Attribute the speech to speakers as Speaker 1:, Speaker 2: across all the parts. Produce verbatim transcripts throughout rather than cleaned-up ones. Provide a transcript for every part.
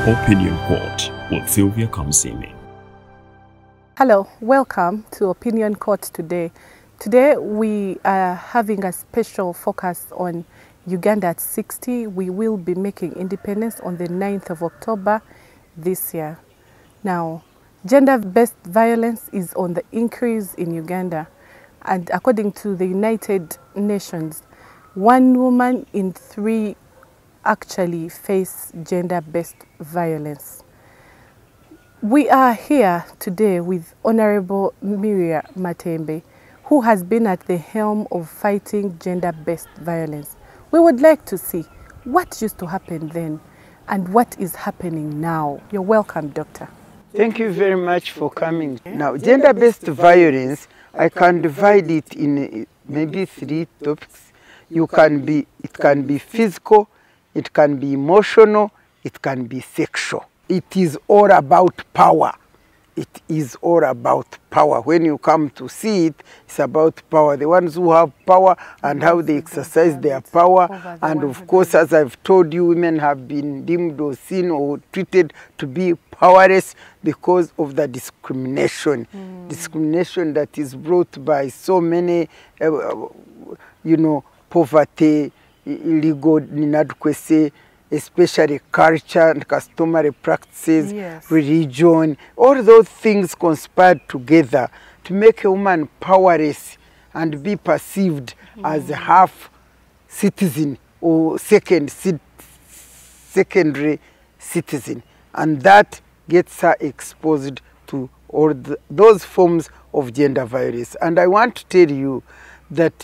Speaker 1: Opinion Court with Sylvia Kamsimi.
Speaker 2: Hello, welcome to Opinion Court today. Today we are having a special focus on Uganda at sixty. We will be making independence on the ninth of October this year. Now, gender-based violence is on the increase in Uganda, and according to the United Nations, one woman in three actually face gender-based violence. We are here today with Honorable Miriam Matembe, who has been at the helm of fighting gender-based violence. We would like to see what used to happen then and what is happening now. You're welcome, Doctor.
Speaker 3: Thank you very much for coming. Now, gender-based violence, I can divide it in maybe three topics. You can be, it can be physical, it can be emotional, it can be sexual. It is all about power. It is all about power. When you come to see it, it's about power. The ones who have power and how they exercise their power. And of course, as I've told you, women have been deemed or seen or treated to be powerless because of the discrimination. Mm. Discrimination that is brought by so many, uh, you know, poverty, illegal inadequacy, especially culture and customary practices, yes. Religion, all those things conspired together to make a woman powerless and be perceived mm. as a half citizen or second secondary citizen. And that gets her exposed to all the, those forms of gender violence. And I want to tell you that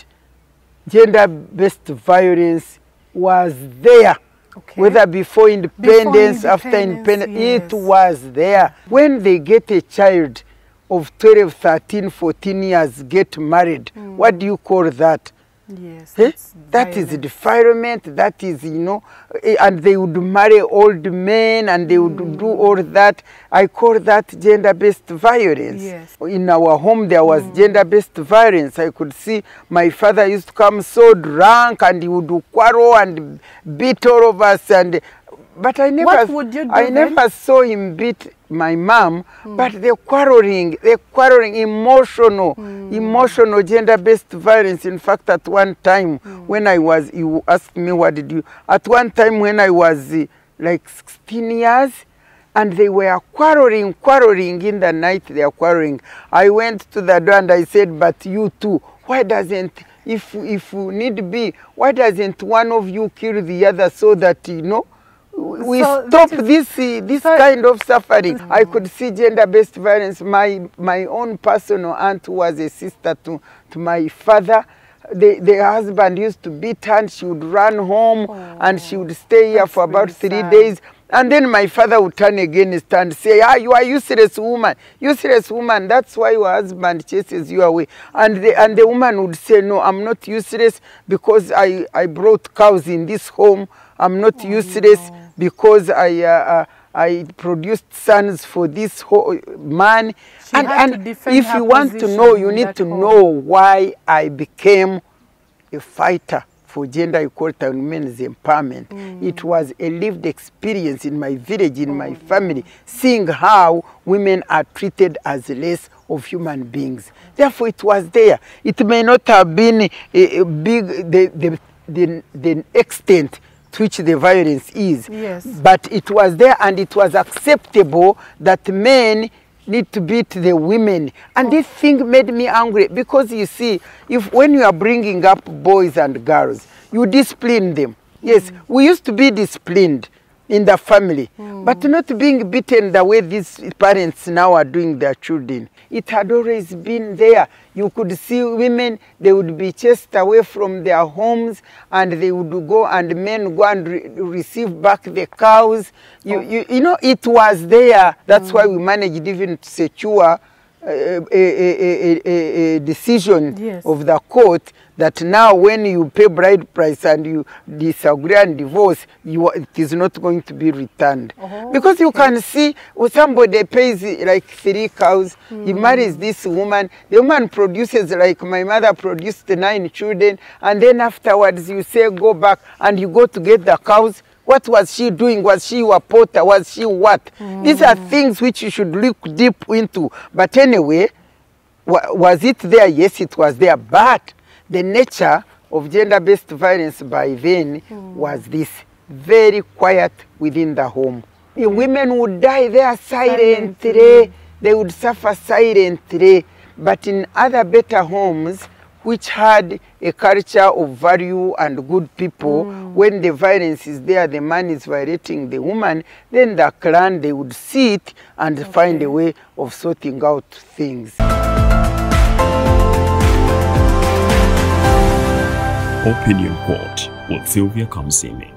Speaker 3: gender-based violence was there. Okay. Whether before independence, before independence after independence, yes. It was there. When they get a child of twelve, thirteen, fourteen years, get married, mm. what do you call that?
Speaker 2: Yes,
Speaker 3: eh? That is defilement, that is, you know, and they would marry old men and they would mm. do all that. I call that gender-based violence. Yes. In our home there was mm. gender-based violence. I could see my father used to come so drunk and he would quarrel and beat all of us. And but I never,
Speaker 2: what would you do
Speaker 3: I
Speaker 2: then?
Speaker 3: never saw him beat my mom, mm. but the quarreling, the quarreling, emotional, mm. emotional gender-based violence. In fact, at one time mm. when I was, you asked me what did you, at one time when I was uh, like sixteen years, and they were quarreling, quarreling in the night, they are quarreling. I went to the door and I said, but you too, why doesn't, if, if you need be, why doesn't one of you kill the other so that, you know, we so stop this uh, this so kind of suffering. Mm. I could see gender-based violence. My my own personal aunt, who was a sister to, to my father, the, the husband used to beat her and she would run home. Oh, and she would stay here for about really three sad. days. And then my father would turn against her and say, ah, you are useless woman, useless woman. That's why your husband chases you away. And the, and the woman would say, no, I'm not useless because I, I brought cows in this home. I'm not oh, useless no. because I, uh, uh, I produced sons for this whole man. She and and if you want to know, you need to home. know why I became a fighter for gender equality and women's empowerment. Mm. It was a lived experience in my village, in oh, my family, no. seeing how women are treated as less of human beings. Therefore, it was there. It may not have been a, a big, the, the, the, the extent to which the violence is, yes. but it was there and it was acceptable that men need to beat the women. And oh. this thing made me angry because you see, if when you are bringing up boys and girls, you discipline them. Yes, mm. we used to be disciplined in the family, mm. but not being beaten the way these parents now are doing their children. It had always been there. You could see women, they would be chased away from their homes and they would go and men go and re receive back the cows. You, oh. you, you know, it was there. That's mm. why we managed even to secure a, a, a, a, a decision yes. of the court that now when you pay bride price and you disagree and divorce, you, it is not going to be returned. Oh, because you okay. can see well, somebody pays like three cows, mm. he marries this woman, the woman produces like my mother produced nine children, and then afterwards you say go back and you go to get the cows. What was she doing? Was she a porter? Was she what? Mm. These are things which you should look deep into. But anyway, wa was it there? Yes, it was there. But the nature of gender-based violence by then mm. was this, very quiet within the home. The women would die there silently. silently. They would suffer silently. But in other better homes, which had a culture of value and good people, mm. when the violence is there, the man is violating the woman, then the clan, they would sit and okay. find a way of sorting out things.
Speaker 1: Opinion Court with Sylvia Kamsimi.